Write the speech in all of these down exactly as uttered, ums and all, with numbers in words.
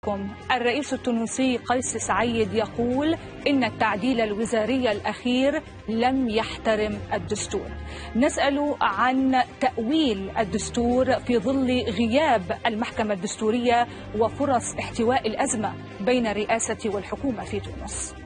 بكم. الرئيس التونسي قيس سعيد يقول إن التعديل الوزاري الأخير لم يحترم الدستور. نسأل عن تأويل الدستور في ظل غياب المحكمة الدستورية وفرص احتواء الأزمة بين الرئاسة والحكومة في تونس.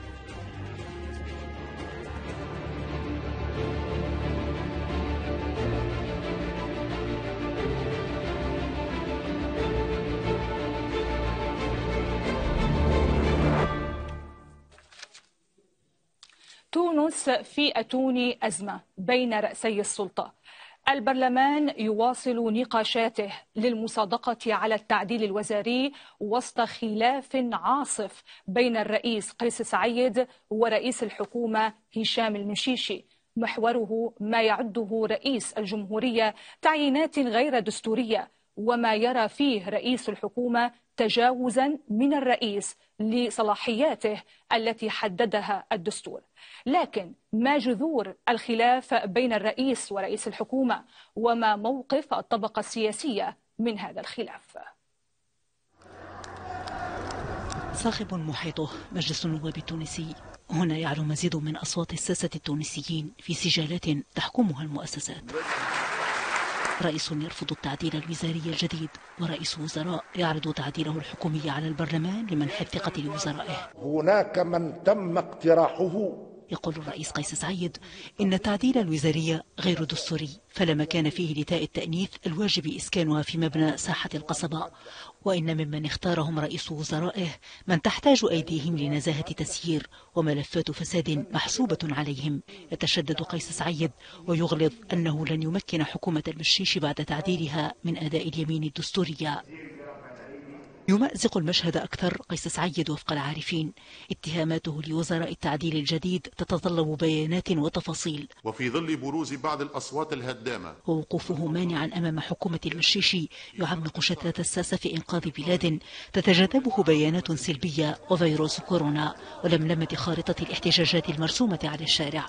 تونس في أتون أزمة بين رأسي السلطة. البرلمان يواصل نقاشاته للمصادقة على التعديل الوزاري وسط خلاف عاصف بين الرئيس قيس سعيد ورئيس الحكومة هشام المشيشي، محوره ما يعده رئيس الجمهورية تعيينات غير دستورية، وما يرى فيه رئيس الحكومة تجاوزا من الرئيس لصلاحياته التي حددها الدستور. لكن ما جذور الخلاف بين الرئيس ورئيس الحكومة، وما موقف الطبقة السياسية من هذا الخلاف؟ صاخب محيطه مجلس النواب التونسي. هنا يعلو مزيد من أصوات الساسة التونسيين في سجالات تحكمها المؤسسات. رئيس يرفض التعديل الوزاري الجديد، ورئيس وزراء يعرض تعديله الحكومي على البرلمان لمنح الثقة لوزرائه. هناك من تم اقتراحه. يقول الرئيس قيس سعيد إن التعديل الوزاري غير دستوري، فلا مكان فيه لتاء التأنيث الواجب إسكانها في مبنى ساحة القصبة، وإن ممن اختارهم رئيس وزرائه من تحتاج أيديهم لنزاهة تسيير وملفات فساد محسوبة عليهم. يتشدد قيس سعيد ويغلظ أنه لن يمكن حكومة المشيش بعد تعديلها من أداء اليمين الدستورية. يمأزق المشهد أكثر قيس سعيد وفق العارفين. اتهاماته لوزراء التعديل الجديد تتطلب بيانات وتفاصيل، وفي ظل بروز بعض الأصوات الهدامة ووقوفه مانعا أمام حكومة المشيشي يعمق شتات الساسة في إنقاذ بلاد تتجاذبه بيانات سلبية وفيروس كورونا ولملمة خارطة الاحتجاجات المرسومة على الشارع.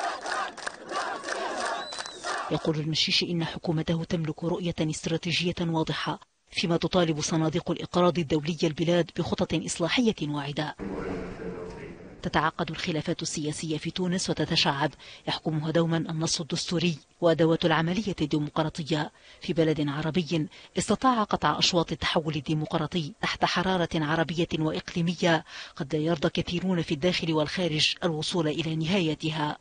يقول المشيشي إن حكومته تملك رؤية استراتيجية واضحة، فيما تطالب صناديق الإقراض الدولية البلاد بخطط إصلاحية واعدة. تتعقد الخلافات السياسية في تونس وتتشعب، يحكمها دوما النص الدستوري وأدوات العملية الديمقراطية في بلد عربي استطاع قطع أشواط التحول الديمقراطي تحت حرارة عربية وإقليمية قد لا يرضى كثيرون في الداخل والخارج الوصول إلى نهايتها.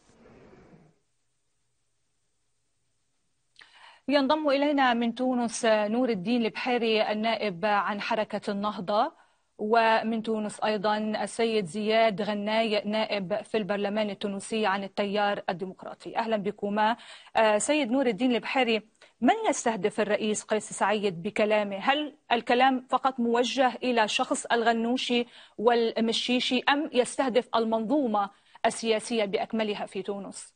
ينضم إلينا من تونس نور الدين البحيري النائب عن حركة النهضة، ومن تونس أيضا السيد زياد غناي نائب في البرلمان التونسي عن التيار الديمقراطي. أهلا بكما. سيد نور الدين البحيري، من يستهدف الرئيس قيس سعيد بكلامه؟ هل الكلام فقط موجه إلى شخص الغنوشي والمشيشي أم يستهدف المنظومة السياسية بأكملها في تونس؟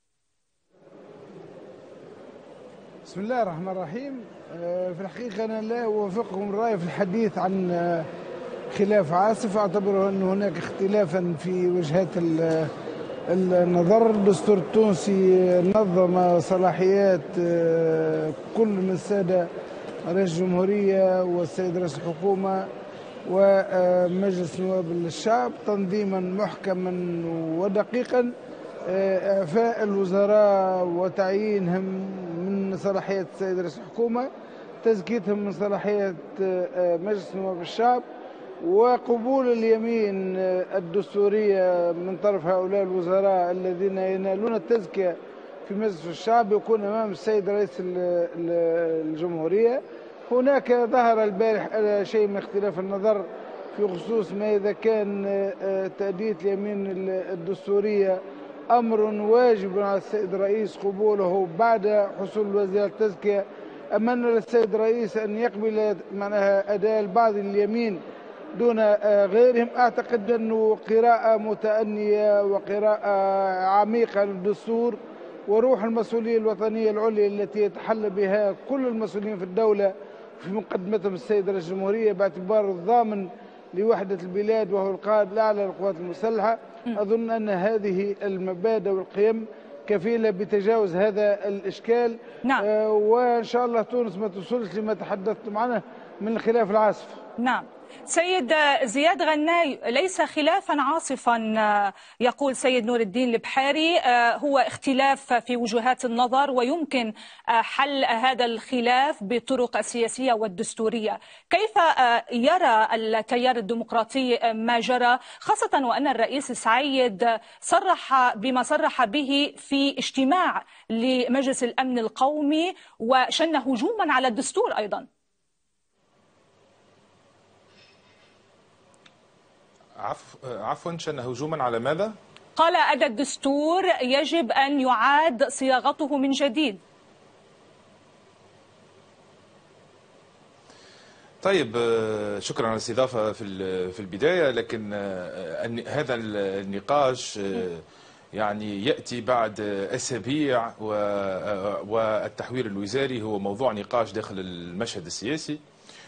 بسم الله الرحمن الرحيم. في الحقيقة أنا لا أوافقكم الرأي في الحديث عن خلاف عاصف. أعتبر أن هناك اختلافا في وجهات النظر. الدستور التونسي نظم صلاحيات كل من السادة رئيس الجمهورية والسيد رئيس الحكومة ومجلس نواب الشعب تنظيما محكما ودقيقا، إعفاء الوزراء وتعيينهم من صلاحية السيد رئيس الحكومة، تزكيتهم من صلاحية مجلس نواب الشعب، وقبول اليمين الدستورية من طرف هؤلاء الوزراء الذين ينالون التزكية في مجلس الشعب يكون أمام السيد رئيس الجمهورية. هناك ظهر البارح شيء من اختلاف النظر في خصوص ما إذا كان تأدية اليمين الدستورية أمر واجب على السيد الرئيس قبوله بعد حصول وزير التزكية، أم أن للسيد الرئيس أن يقبل معناها أداء البعض اليمين دون غيرهم. أعتقد أنه قراءة متأنية وقراءة عميقة للدستور وروح المسؤولية الوطنية العليا التي يتحلى بها كل المسؤولين في الدولة في مقدمتهم السيد رئيس الجمهورية باعتباره الضامن لوحدة البلاد وهو القائد الأعلى للقوات المسلحة. أظن أن هذه المبادئ والقيم كفيلة بتجاوز هذا الإشكال. نعم. آه وإن شاء الله تونس ما توصلش لما تحدثتم عنه من الخلاف العاصف. نعم. سيد زياد غناي، ليس خلافا عاصفا يقول سيد نور الدين البحاري، هو اختلاف في وجهات النظر ويمكن حل هذا الخلاف بالطرق السياسية والدستورية. كيف يرى التيار الديمقراطي ما جرى، خاصة وأن الرئيس سعيد صرح بما صرح به في اجتماع لمجلس الأمن القومي وشن هجوما على الدستور أيضا؟ عفوا، شن هجوما على ماذا؟ قال أن الدستور يجب أن يعاد صياغته من جديد. طيب، شكرا على الاستضافة في في البداية، لكن هذا النقاش يعني يأتي بعد أسابيع، والتحوير الوزاري هو موضوع نقاش داخل المشهد السياسي.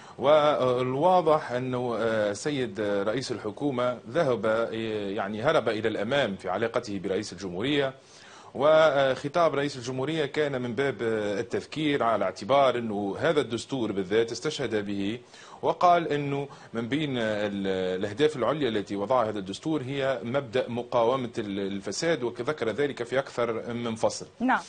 والواضح أنه السيد رئيس الحكومة ذهب يعني هرب إلى الأمام في علاقته برئيس الجمهورية، وخطاب رئيس الجمهورية كان من باب التذكير على اعتبار أنه هذا الدستور بالذات استشهد به، وقال أنه من بين الأهداف العليا التي وضعها هذا الدستور هي مبدأ مقاومة الفساد، وذكر ذلك في أكثر من فصل. نعم.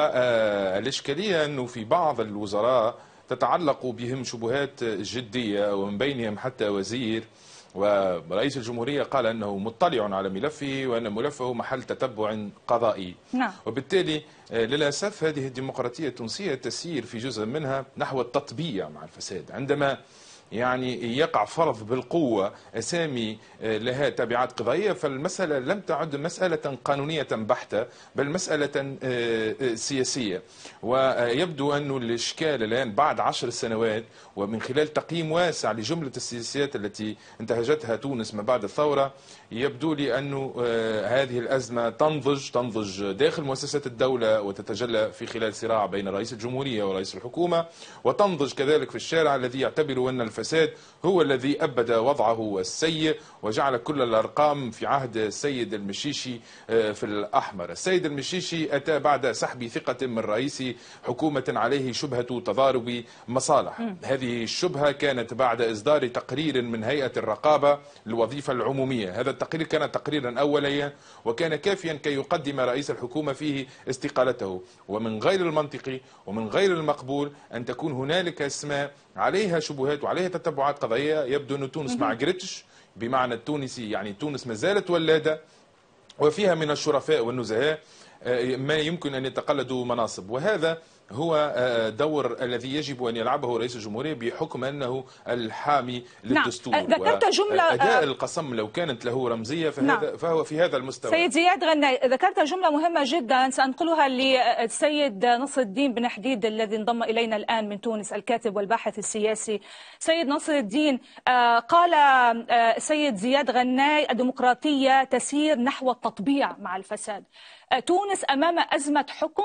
والإشكالية أنه في بعض الوزراء تتعلق بهم شبهات جدية، ومن بينهم حتى وزير، ورئيس الجمهورية قال أنه مطلع على ملفه وأن ملفه محل تتبع قضائي. نعم. وبالتالي للأسف هذه الديمقراطية التونسية تسير في جزء منها نحو التطبيع مع الفساد، عندما يعني يقع فرض بالقوة أسامي لها تبعات قضائية، فالمسألة لم تعد مسألة قانونية بحتة، بل مسألة سياسية. ويبدو أن الإشكال الآن بعد عشر سنوات، ومن خلال تقييم واسع لجملة السياسات التي انتهجتها تونس ما بعد الثورة، يبدو لي أن هذه الأزمة تنضج تنضج داخل مؤسسات الدولة، وتتجلى في خلال صراع بين رئيس الجمهورية ورئيس الحكومة، وتنضج كذلك في الشارع الذي يعتبر أن الفساد هو الذي أبدى وضعه السيء وجعل كل الأرقام في عهد السيد المشيشي في الأحمر. السيد المشيشي أتى بعد سحب ثقة من رئيس حكومة عليه شبهة تضارب مصالح. م. هذه الشبهة كانت بعد إصدار تقرير من هيئة الرقابة للوظيفة العمومية. هذا التقرير كان تقريرا أوليا، وكان كافيا كي يقدم رئيس الحكومة فيه استقالته. ومن غير المنطقي ومن غير المقبول أن تكون هنالك اسماء عليها شبهات وعليها تتبعات قضائية. يبدو أن تونس مع جريتش، بمعنى التونسي يعني تونس ما زالت ولادة، وفيها من الشرفاء والنزهاء ما يمكن أن يتقلدوا مناصب، وهذا هو دور الذي يجب أن يلعبه رئيس الجمهورية بحكم أنه الحامي للدستور. نعم. ذكرت جملة أداء القسم لو كانت له رمزية فهذا نعم. فهو في هذا المستوى. سيد زياد غناي، ذكرت جملة مهمة جدا سأنقلها للسيد نصر الدين بن حديد الذي انضم إلينا الآن من تونس، الكاتب والباحث السياسي. سيد نصر الدين، قال السيد زياد غناي الديمقراطية تسير نحو التطبيع مع الفساد. تونس أمام أزمة حكم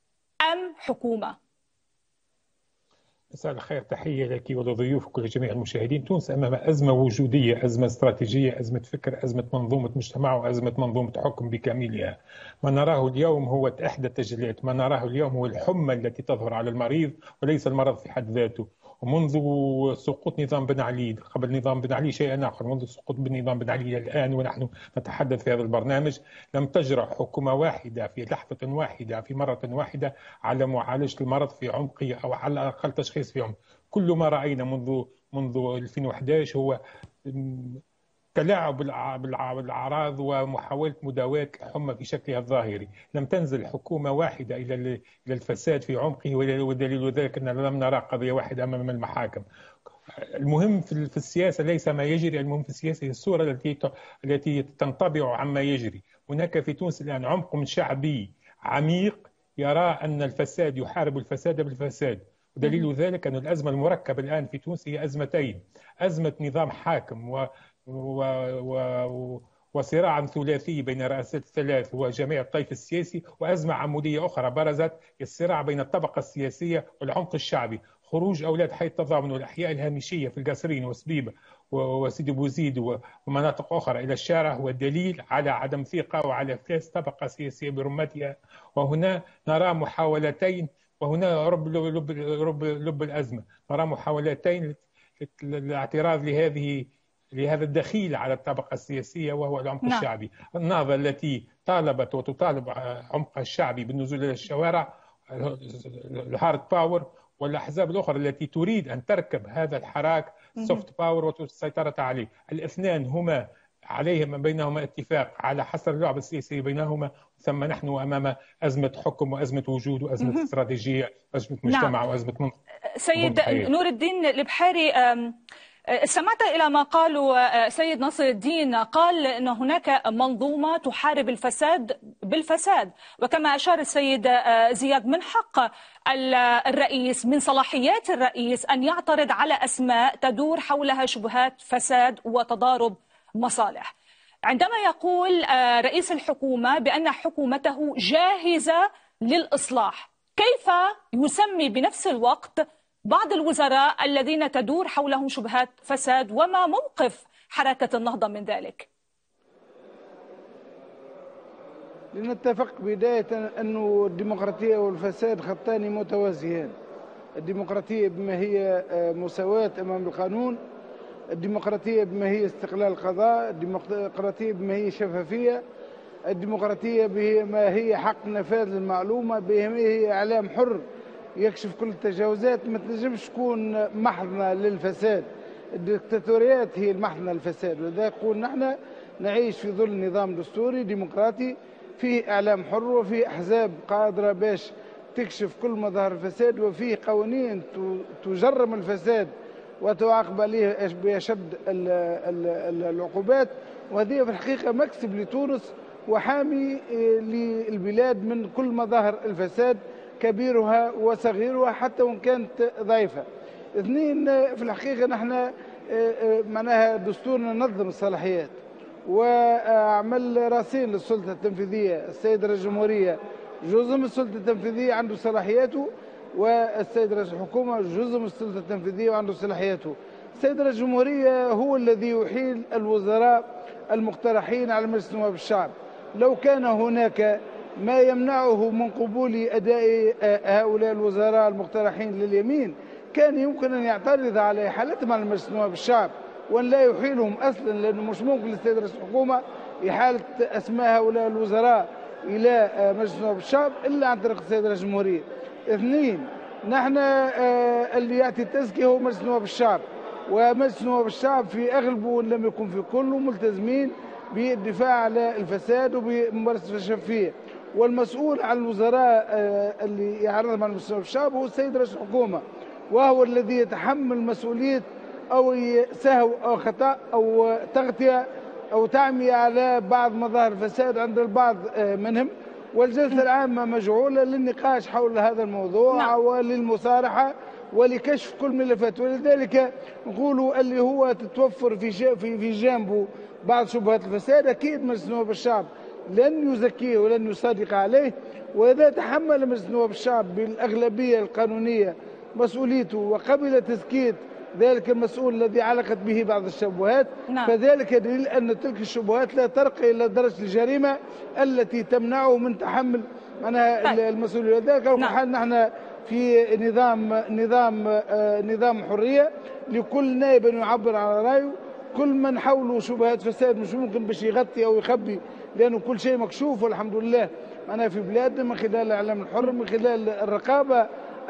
أم حكومة؟ مساء الخير، تحية لك ولضيوفك ولجميع المشاهدين. تونس أمام أزمة وجودية، أزمة استراتيجية، أزمة فكر، أزمة منظومة مجتمع، وأزمة منظومة حكم بكاملها. ما نراه اليوم هو إحدى التجليات، ما نراه اليوم هو الحمى التي تظهر على المريض وليس المرض في حد ذاته. ومنذ سقوط نظام بن علي، قبل نظام بن علي شيء آخر، منذ سقوط نظام بن علي الآن ونحن نتحدث في هذا البرنامج، لم تجرأ حكومة واحدة في لحظة واحدة في مرة واحدة على معالجة المرض في عمقه، أو على الأقل تشخيص في عمق. كل ما رأينا منذ منذ ألفين وأحد عشر هو تلاعب بالأعراض ومحاولة مداواة الحمى في شكلها الظاهري. لم تنزل حكومة واحدة إلى إلى الفساد في عمقه، ودليل ذلك أننا لم نرى قضية واحدة أمام المحاكم. المهم في السياسة ليس ما يجري، المهم في السياسة هي الصورة التي التي تنطبع عما يجري. هناك في تونس الآن عمق شعبي عميق يرى أن الفساد يحارب الفساد بالفساد، ودليل ذلك أن الأزمة المركبة الآن في تونس هي أزمتين: أزمة نظام حاكم و و و وصراع ثلاثي بين رئاسات الثلاث وجميع الطيف السياسي، وأزمة عمودية أخرى برزت، الصراع بين الطبقة السياسية والعمق الشعبي. خروج أولاد حي التضامن والأحياء الهامشية في القصرين وسبيبة وسيدي بوزيد ومناطق أخرى إلى الشارع هو دليل على عدم ثقة وعلى افلاس طبقة سياسية برمتها. وهنا نرى محاولتين، وهنا رب لب, لب, لب الأزمة، نرى محاولتين الاعتراض لهذه لهذا الدخيل على الطبقة السياسية وهو العمق نعم. الشعبي. النهضة التي طالبت وتطالب عمق الشعبي بالنزول إلى الشوارع، الهارد باور، والأحزاب الأخرى التي تريد أن تركب هذا الحراك سوفت باور والسيطرة عليه. الاثنان هما عليهما بينهما اتفاق على حصر اللعبة السياسية بينهما، ثم نحن أمام أزمة حكم وأزمة وجود وأزمة استراتيجية، أزمة مجتمع نعم. وأزمة منطقة. سيد نور الدين البحيري، استمعت إلى ما قالوا سيد ناصر الدين، قال أن هناك منظومة تحارب الفساد بالفساد، وكما أشار السيد زياد من حق الرئيس، من صلاحيات الرئيس أن يعترض على أسماء تدور حولها شبهات فساد وتضارب مصالح. عندما يقول رئيس الحكومة بأن حكومته جاهزة للإصلاح، كيف يسمي بنفس الوقت بعض الوزراء الذين تدور حولهم شبهات فساد، وما موقف حركة النهضة من ذلك؟ لنتفق بداية أن الديمقراطية والفساد خطان متوازيان. الديمقراطية بما هي مساواة أمام القانون، الديمقراطية بما هي استقلال القضاء، الديمقراطية بما هي شفافية، الديمقراطية بما هي حق نفاذ للمعلومة، بما هي إعلام حر يكشف كل التجاوزات. ما تنجمش تكون محضنة للفساد. الدكتاتوريات هي المحضنة للفساد، ولذلك نقول نحن نعيش في ظل نظام دستوري ديمقراطي فيه إعلام حر، وفيه أحزاب قادرة باش تكشف كل مظاهر الفساد، وفيه قوانين تجرم الفساد وتعاقب عليه بأشد العقوبات. وهذه في الحقيقة مكسب لتونس وحامي للبلاد من كل مظاهر الفساد كبيرها وصغيرها حتى وإن كانت ضعيفة. اثنين، في الحقيقة نحن معناها دستورنا نظم الصلاحيات وعمل راسين للسلطة التنفيذية. السيد رئيس الجمهورية جزء من السلطة التنفيذية عنده صلاحياته، والسيد رئيس الحكومة جزء من السلطة التنفيذية وعنده صلاحياته. السيد رئيس الجمهورية هو الذي يحيل الوزراء المقترحين على مجلس نواب الشعب. لو كان هناك ما يمنعه من قبول أداء هؤلاء الوزراء المقترحين لليمين كان يمكن أن يعترض على إحالتهم على مجلس نواب الشعب وأن لا يحيلهم أصلا، لأنه مش ممكن للسيد رئيس الحكومة إحالة أسماء هؤلاء الوزراء إلى مجلس نواب الشعب إلا عن طريق السيد رئيس الجمهورية. اثنين، نحن اللي يأتي التزكية هو مجلس نواب الشعب، ومجلس نواب الشعب في أغلبه لم يكن في كله ملتزمين بالدفاع على الفساد وبممارسة الشفافية. والمسؤول عن الوزراء اللي يعرضهم على مجلس نواب الشعب هو السيد رئيس الحكومة، وهو الذي يتحمل مسؤولية أو سهو أو خطأ أو تغطية أو تعمية على بعض مظاهر الفساد عند البعض منهم. والجلسة العامة مجعولة للنقاش حول هذا الموضوع نعم. وللمصارحة ولكشف كل ملفات. ولذلك نقولوا اللي هو تتوفر في في في جانبه بعض شبهات الفساد، أكيد مجلس نواب الشعب لن يزكيه ولن يصادق عليه. وإذا تحمل مجلس نواب الشعب بالأغلبية القانونية مسؤوليته وقبل تزكية ذلك المسؤول الذي علقت به بعض الشبهات نعم. فذلك دليل أن تلك الشبهات لا ترقى إلى درجة الجريمة التي تمنعه من تحمل معناها المسؤولية. لذلك نعم. حال نحن في نظام نظام آه نظام حرية لكل نائب أن يعبر على رأيه. كل من حوله شبهات فساد مش ممكن باش يغطي أو يخبي، لأنه كل شيء مكشوف والحمد لله معناها في بلادنا من خلال الإعلام الحر، من خلال الرقابة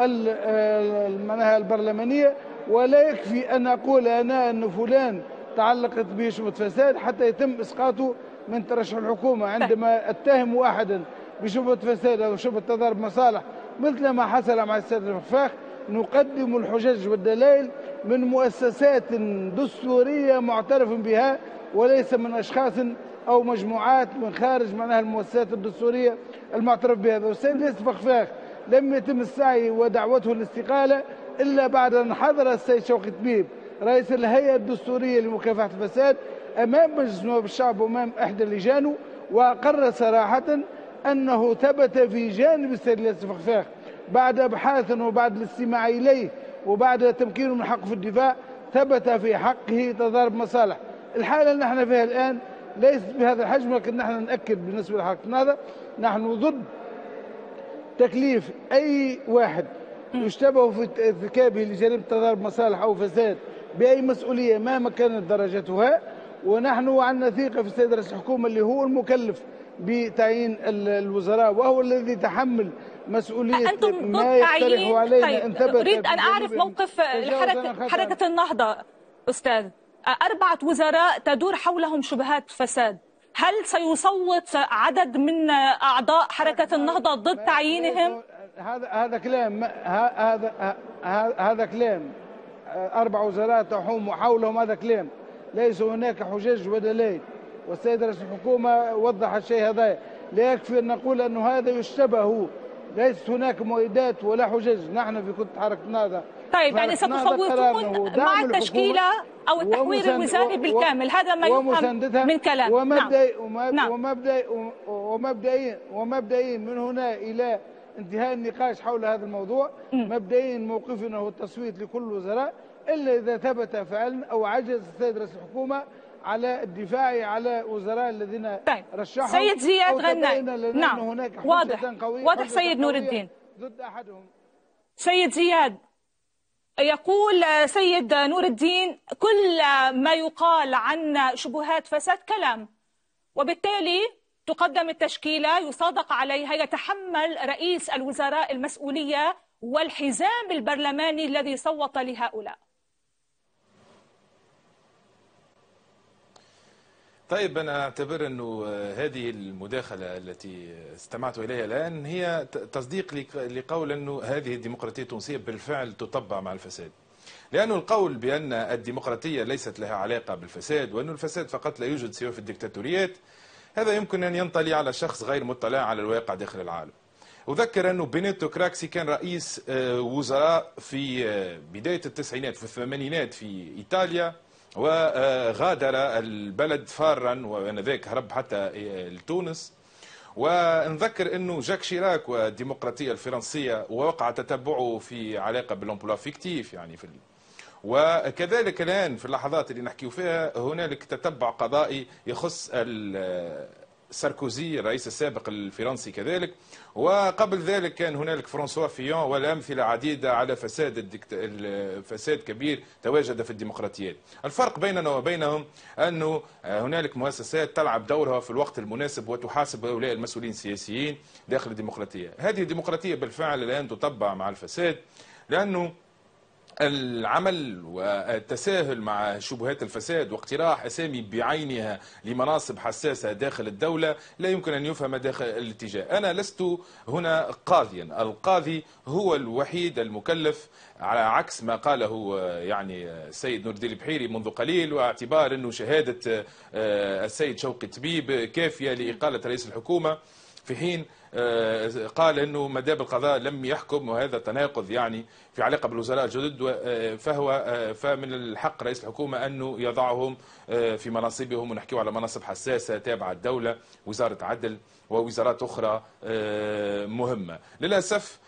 معناها البرلمانية. ولا يكفي أن أقول أنا أن فلان تعلقت به شبهة فساد حتى يتم إسقاطه من ترشح الحكومة. عندما أتهم أحدا بشبهة فساد أو شبهة تضارب مصالح مثل ما حصل مع السيد الفخفاخ، نقدم الحجج والدلائل من مؤسسات دستورية معترف بها وليس من أشخاص أو مجموعات من خارج معناها المؤسسات الدستورية المعترف بها. والسيد الفخفاخ لم يتم السعي ودعوته للاستقالة إلا بعد أن حضر السيد شوقي طبيب رئيس الهيئة الدستورية لمكافحة الفساد أمام مجلس نواب الشعب وأمام إحدى اللجان، وأقر صراحة أنه ثبت في جانب السيد الفخفاخ بعد أبحاث وبعد الاستماع إليه وبعد تمكينه من حقه في الدفاع ثبت في حقه تضارب مصالح. الحالة اللي نحن فيها الآن ليست بهذا الحجم، لكن نحن نأكد بالنسبة لحركة النهضة نحن ضد تكليف أي واحد يشتبه في ارتكابه لجريمة تضارب مصالح أو فساد بأي مسؤولية مهما كانت درجتها. ونحن عندنا ثقة في السيد رئيس الحكومة اللي هو المكلف بتعيين الوزراء وهو الذي تحمل مسؤولية أنتم ما يقترح علينا. طيب إن ثبت أريد أن أعرف موقف حركة, حركة النهضة أستاذ. أربعة وزراء تدور حولهم شبهات فساد، هل سيصوت عدد من أعضاء حركة النهضة ضد تعيينهم؟ هذا هذا كلام هذا هذا كلام أربع وزراء تحوم حولهم، هذا كلام ليس هناك حجج ودلائل، والسيد رئيس الحكومة وضح الشيء هذا. لا يكفي أن نقول أنه هذا يشتبه، ليست هناك مؤيدات ولا حجج. نحن في كتلة حركة النهضة طيب يعني ستصوتون مع التشكيلة أو التحوير الوزاري بالكامل، هذا ما يفهم من كلام. ومبدئيا نعم. ومبدئيا ومبدئيا ومبدئيا من هنا إلى انتهاء النقاش حول هذا الموضوع، مبدئيا موقفنا هو التصويت لكل الوزراء إلا إذا ثبت فعلا أو عجز السيد رئيس الحكومة على الدفاع على وزراء الذين طيب. رشحهم. سيد زياد غناي، نعم هناك واضح قوية واضح سيد نور الدين ضد أحدهم. سيد زياد، يقول سيد نور الدين كل ما يقال عن شبهات فساد كلام، وبالتالي تقدم التشكيلة يصادق عليها، يتحمل رئيس الوزراء المسؤولية والحزام البرلماني الذي صوت لهؤلاء. طيب أنا أعتبر أنه هذه المداخلة التي استمعت إليها الآن هي تصديق لقول أنه هذه الديمقراطية التونسية بالفعل تطبع مع الفساد، لأن القول بأن الديمقراطية ليست لها علاقة بالفساد وأن الفساد فقط لا يوجد سوى في الدكتاتوريات، هذا يمكن أن ينطلي على شخص غير مطلع على الواقع داخل العالم. أذكر أنه بينيتو كراكسي كان رئيس وزراء في بداية التسعينات في الثمانينات في إيطاليا، وغادر البلد فارا وانذاك هرب حتى لتونس. ونذكر انه جاك شيراك والديمقراطيه الفرنسيه ووقع تتبعه في علاقه بالامبلوا فيكتيف يعني في ال... وكذلك الان في اللحظات اللي نحكيو فيها هنالك تتبع قضائي يخص ساركوزي الرئيس السابق الفرنسي كذلك، وقبل ذلك كان هنالك فرانسوا فيون والأمثلة عديدة على فساد الدكت... فساد كبير تواجد في الديمقراطيات. الفرق بيننا وبينهم أنه هنالك مؤسسات تلعب دورها في الوقت المناسب وتحاسب هؤلاء المسؤولين السياسيين داخل الديمقراطية. هذه الديمقراطية بالفعل الآن تطبع مع الفساد، لأنه العمل والتساهل مع شبهات الفساد واقتراح أسامي بعينها لمناصب حساسة داخل الدولة لا يمكن أن يفهم داخل الاتجاه. أنا لست هنا قاضيا، القاضي هو الوحيد المكلف على عكس ما قاله يعني السيد نور الدين البحيري منذ قليل، واعتبار أنه شهادة السيد شوقي طبيب كافية لإقالة رئيس الحكومة، في حين قال انه مدام القضاء لم يحكم، وهذا تناقض يعني في علاقه بالوزراء الجدد، فهو فمن الحق رئيس الحكومه انه يضعهم في مناصبهم، ونحكيو على مناصب حساسه تابعه الدوله، وزاره عدل ووزارات اخرى مهمه. للاسف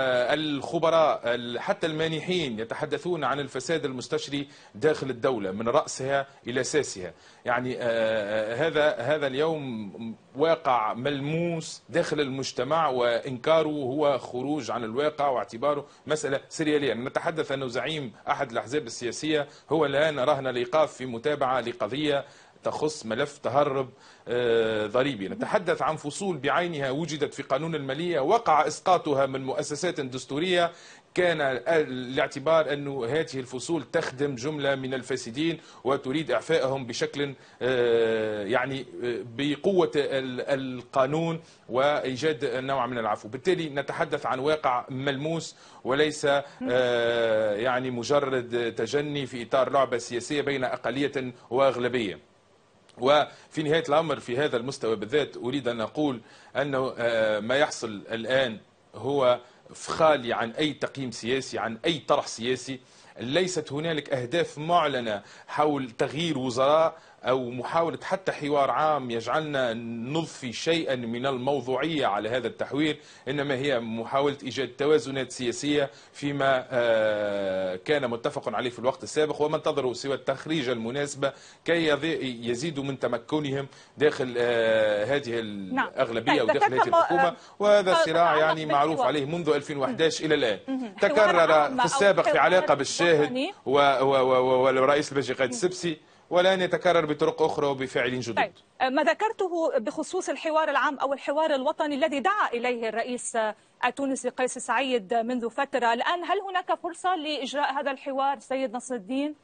الخبراء حتى المانحين يتحدثون عن الفساد المستشري داخل الدولة من رأسها إلى ساسها. يعني هذا هذا اليوم واقع ملموس داخل المجتمع، وإنكاره هو خروج عن الواقع واعتباره مسألة سريالية. نتحدث أنه زعيم أحد الأحزاب السياسية هو الآن رهن الإيقاف في متابعة لقضية تخص ملف تهرب ضريبي. نتحدث عن فصول بعينها وجدت في قانون المالية وقع إسقاطها من مؤسسات دستورية كان الاعتبار أن هذه الفصول تخدم جملة من الفاسدين وتريد إعفائهم بشكل يعني بقوة القانون وإيجاد نوع من العفو. بالتالي نتحدث عن واقع ملموس وليس يعني مجرد تجني في إطار لعبة سياسية بين أقلية وأغلبية. وفي نهاية الأمر في هذا المستوى بالذات أريد أن أقول أنه ما يحصل الآن هو خالي عن أي تقييم سياسي، عن أي طرح سياسي. ليست هنالك أهداف معلنة حول تغيير وزراء أو محاولة حتى حوار عام يجعلنا نضفي شيئا من الموضوعية على هذا التحوير، إنما هي محاولة إيجاد توازنات سياسية فيما كان متفق عليه في الوقت السابق، وما انتظروا سوى التخريجة المناسبة كي يزيدوا من تمكنهم داخل هذه الأغلبية وداخل هذه الحكومة. وهذا صراع يعني معروف عليه منذ ألفين وأحد عشر إلى الآن، تكرر في السابق في علاقة بالشام المشاهد والرئيس البلجيقي قايد السبسي، ولا أن يتكرر بطرق أخرى وبفاعلين جدد. طيب. ما ذكرته بخصوص الحوار العام أو الحوار الوطني الذي دعا إليه الرئيس التونسي قيس سعيد منذ فترة، الآن هل هناك فرصة لإجراء هذا الحوار سيد نصر الدين؟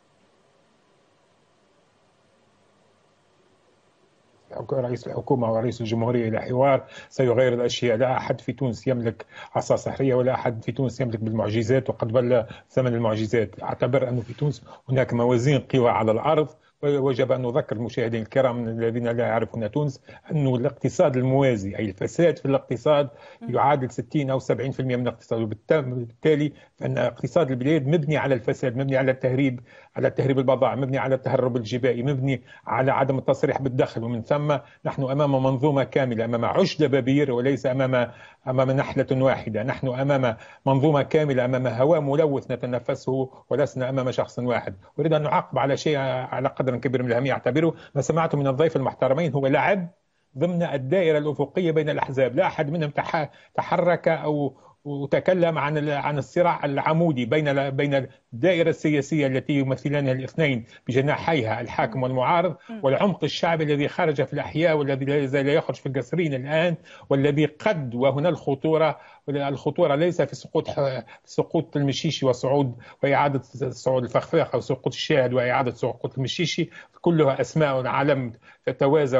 رئيس الحكومة ورئيس الجمهورية إلى حوار سيغير الأشياء. لا أحد في تونس يملك عصا سحرية، ولا أحد في تونس يملك بالمعجزات، وقد بل ثمن المعجزات. أعتبر أنه في تونس هناك موازين قوى على الأرض، ويجب أن نذكر المشاهدين الكرام الذين لا يعرفون تونس أنه الاقتصاد الموازي، أي الفساد في الاقتصاد، يعادل ستين أو سبعين بالمئة من الاقتصاد، وبالتالي فإن اقتصاد البلاد مبني على الفساد، مبني على التهريب، على تهريب البضائع، مبني على التهرب الجبائي، مبني على عدم التصريح بالدخل. ومن ثم نحن أمام منظومة كاملة، أمام عش دبابير وليس أمام أمام نحلة واحدة. نحن أمام منظومة كاملة، أمام هواء ملوث نتنفسه، ولسنا أمام شخص واحد. أريد أن نعاقب على شيء على قدر كبير من الأهمية. أعتبره ما سمعته من الضيف المحترمين هو لعب ضمن الدائرة الأفقية بين الأحزاب. لا أحد منهم تحرك أو وتكلم عن عن الصراع العمودي بين بين الدائرة السياسية التي يمثلانها الاثنين بجناحيها الحاكم والمعارض، والعمق الشعبي الذي خرج في الأحياء والذي لا يزال يخرج في القصرين الآن، والذي قد، وهنا الخطورة الخطورة ليس في سقوط في سقوط المشيشي وصعود وإعادة صعود الفخفاخ، أو سقوط الشاهد وإعادة سقوط المشيشي، كلها أسماء عالم تتوازى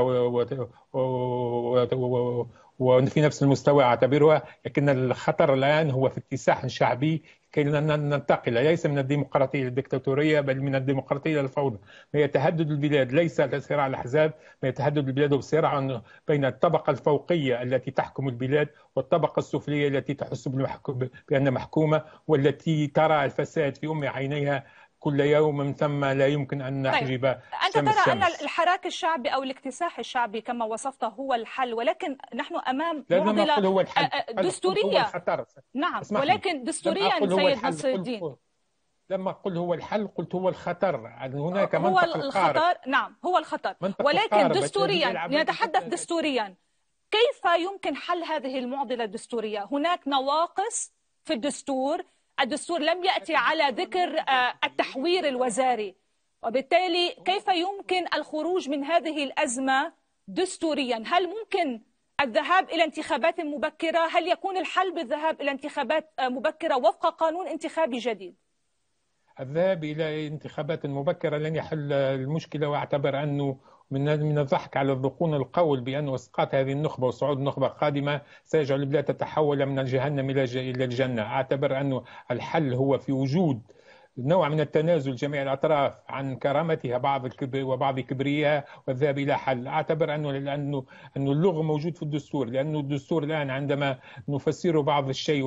وفي نفس المستوى أعتبرها. لكن الخطر الآن هو في اكتساح شعبي كي ننتقل ليس من الديمقراطية للدكتاتورية، بل من الديمقراطية للفوضى. ما يتهدد البلاد ليس صراع الأحزاب، ما يتهدد البلاد بصراع بين الطبقة الفوقية التي تحكم البلاد والطبقة السفلية التي تحس بأنها محكومة، والتي ترى الفساد في أم عينيها كل يوم، من ثم لا يمكن أن نحجب. طيب. أنت ترى أن الحراك الشعبي أو الاكتساح الشعبي كما وصفته هو الحل، ولكن نحن أمام معضلة هو دستورية. هو نعم، ولكن دستوريا سيد نصر الدين. لما أقول هو الحل قلت هو الخطر. هناك هو الخطر، نعم هو الخطر، ولكن دستوريا نتحدث دستوريا. كيف يمكن حل هذه المعضلة الدستورية؟ هناك نواقص في الدستور، الدستور لم يأتي على ذكر التحوير الوزاري، وبالتالي كيف يمكن الخروج من هذه الأزمة دستوريا؟ هل ممكن الذهاب إلى انتخابات مبكرة؟ هل يكون الحل بالذهاب إلى انتخابات مبكرة وفق قانون انتخابي جديد؟ الذهاب إلى انتخابات مبكرة لن يحل المشكلة، وأعتبر أنه من من الضحك على الذقون القول بأن إسقاط هذه النخبة وصعود نخبة قادمة سيجعل البلاد تتحول من جهنم إلى الجنة. أعتبر أنه الحل هو في وجود نوع من التنازل جميع الأطراف عن كرامتها بعض وبعض كبريها والذهاب إلى حل. أعتبر أنه لأنه أنه اللغة موجود في الدستور، لأنه الدستور الآن عندما نفسره بعض الشيء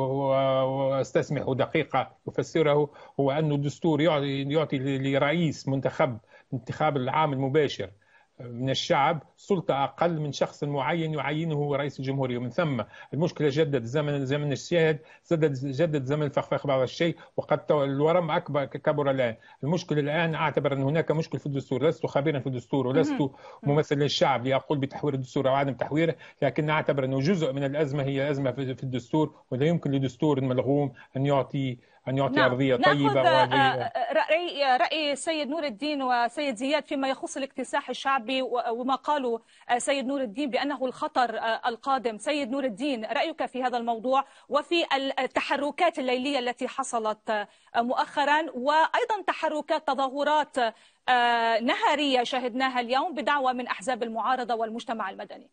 واستسمح دقيقة يفسره، هو أنه الدستور يعطي لرئيس منتخب انتخاب العام المباشر من الشعب سلطة أقل من شخص معين يعينه رئيس الجمهورية. ومن ثم المشكلة جدد زمن زمن الشاهد، جدد جدد زمن الفخفاخ بعض الشيء، وقد الورم أكبر كبر الآن. المشكلة الآن أعتبر أن هناك مشكل في الدستور. لست خبيرا في الدستور ولست ممثل للشعب لأقول بتحوير الدستور أو عدم تحويره، لكن أعتبر أنه جزء من الأزمة هي أزمة في الدستور، ولا يمكن لدستور ملغوم أن يعطي أن يعطي نعم. أرضية طيبة. رأي رأي سيد نور الدين وسيد زياد فيما يخص الاكتساح الشعبي وما قالوا سيد نور الدين بأنه الخطر القادم. سيد نور الدين، رأيك في هذا الموضوع وفي التحركات الليلية التي حصلت مؤخرا، وأيضا تحركات تظاهرات نهارية شهدناها اليوم بدعوة من أحزاب المعارضة والمجتمع المدني؟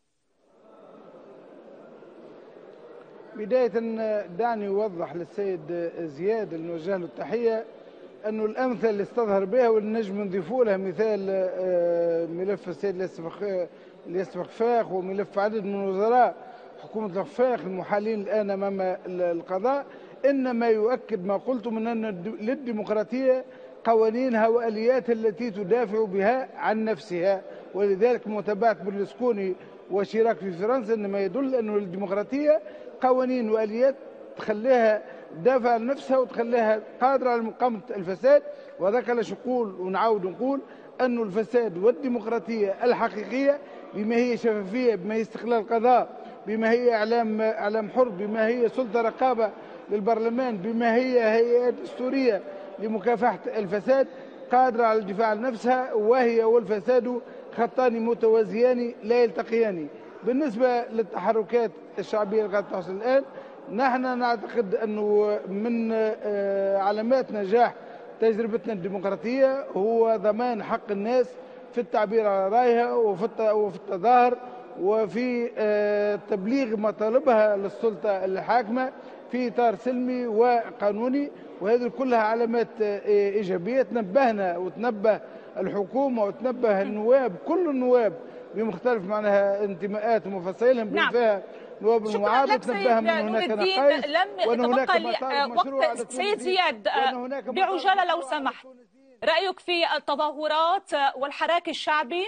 بداية دعني أوضح للسيد زياد اللي نوجه له التحية أنه الأمثل اللي استظهر بها والنجم نضيفوا لها مثال ملف السيد الياس فخفاخ وملف عدد من وزراء حكومة الفخفاخ المحالين الآن أمام القضاء، إنما يؤكد ما قلت من أن للديمقراطية قوانينها وآلياتها التي تدافع بها عن نفسها، ولذلك متابعة برلسكوني وشيراك في فرنسا إنما يدل أنه الديمقراطية قوانين وآليات تخليها تدافع عن نفسها وتخليها قادرة على مقاومة الفساد. وذاك لاش نقول ونعاود نقول أنه الفساد والديمقراطية الحقيقية بما هي شفافية، بما هي استقلال القضاء، بما هي إعلام إعلام حر، بما هي سلطة رقابة للبرلمان، بما هي هيئات دستورية لمكافحة الفساد، قادرة على الدفاع عن نفسها، وهي والفساد خطان متوازيان لا يلتقيان. بالنسبة للتحركات الشعبية اللي قاعدة تحصل الآن، نحن نعتقد أنه من علامات نجاح تجربتنا الديمقراطية هو ضمان حق الناس في التعبير على رأيها وفي التظاهر وفي تبليغ مطالبها للسلطة الحاكمة في إطار سلمي وقانوني، وهذه كلها علامات إيجابية. تنبهنا وتنبه الحكومة وتنبه النواب، كل النواب بمختلف معناها انتماءات ومفاصيلهم بما فيها نواب المعارضة، تنبههم أن هناك نقائص وأن هناك مطالب مشروعة على سيد زياد بعجالة لو سمحت، رأيك في التظاهرات والحراك الشعبي؟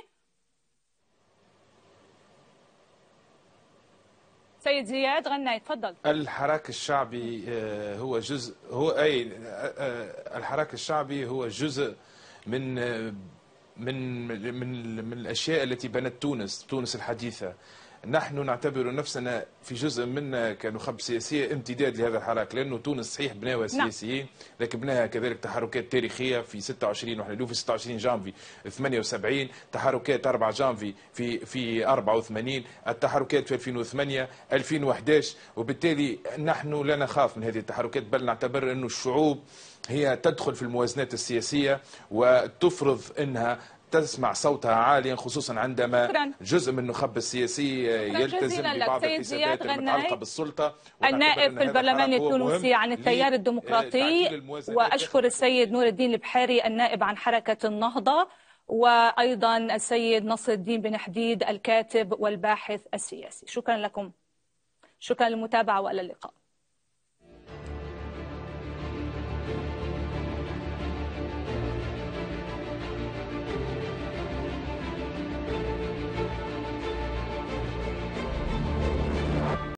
سيد زياد غناي تفضل. الحراك الشعبي هو جزء هو أي الحراك الشعبي هو جزء من من من من الأشياء التي بنت تونس تونس الحديثة. نحن نعتبر نفسنا في جزء منا كنخب سياسية امتداد لهذا الحراك، لأنه تونس صحيح بناها سياسيين لكن بناها كذلك تحركات تاريخية في ستة وعشرين وحنا في ستة وعشرين جانفي ثمانية وسبعين، تحركات أربعة جانفي في في أربعة وثمانين، التحركات في ألفين وثمانية ألفين وأحد عشر، وبالتالي نحن لا نخاف من هذه التحركات، بل نعتبر أن الشعوب هي تدخل في الموازنات السياسية وتفرض أنها تسمع صوتها عاليا، خصوصا عندما شكراً. جزء من النخب السياسي يلتزم ببعض الحسابات المتعلقة بالسلطة. النائب في البرلمان التونسي عن التيار الديمقراطي، وأشكر السيد نور الدين البحيري النائب عن حركة النهضة، وأيضا السيد نصر الدين بن حديد الكاتب والباحث السياسي. شكرا لكم، شكرا للمتابعة وإلى اللقاء.